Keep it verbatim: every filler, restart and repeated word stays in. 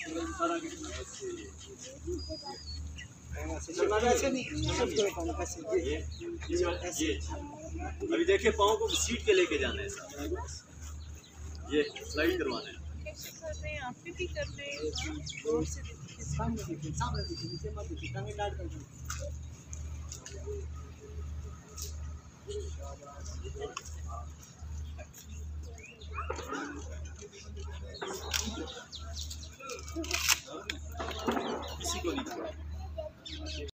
ये ये अभी देखिए पाँव को सीट के लेके जाना है साहब, ये स्लाइड करवाना है। कर रहे हैं, आप भी कर रहे हैं, जोर से देखिए, सामने देखिए, सामने देखिए, नीचे मत देखिए, टांगे डाल कर दो।